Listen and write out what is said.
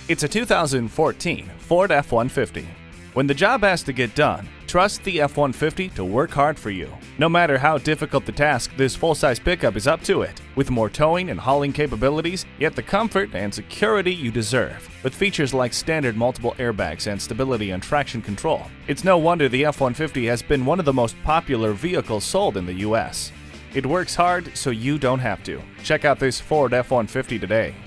It's a 2014 Ford F-150. When the job has to get done, trust the F-150 to work hard for you. No matter how difficult the task, this full-size pickup is up to it, with more towing and hauling capabilities, yet the comfort and security you deserve. With features like standard multiple airbags and stability and traction control, it's no wonder the F-150 has been one of the most popular vehicles sold in the US. It works hard so you don't have to. Check out this Ford F-150 today.